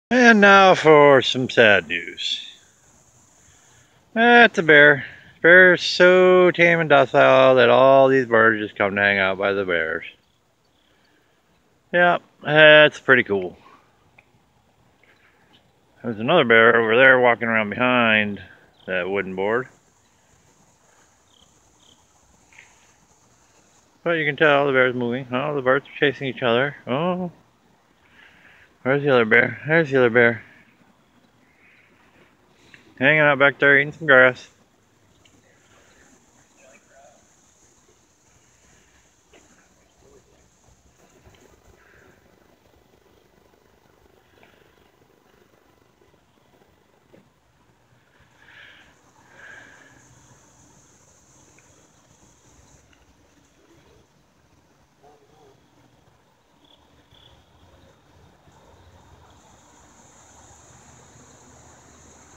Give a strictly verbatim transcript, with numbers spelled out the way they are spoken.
And now for some sad news. That's a bear. Bear's so tame and docile that all these birds just come to hang out by the bears. Yep, that's pretty cool. There's another bear over there walking around behind that wooden board. But you can tell the bear's moving. Oh, the birds are chasing each other. Oh, where's the other bear? There's the other bear. Hanging out back there eating some grass.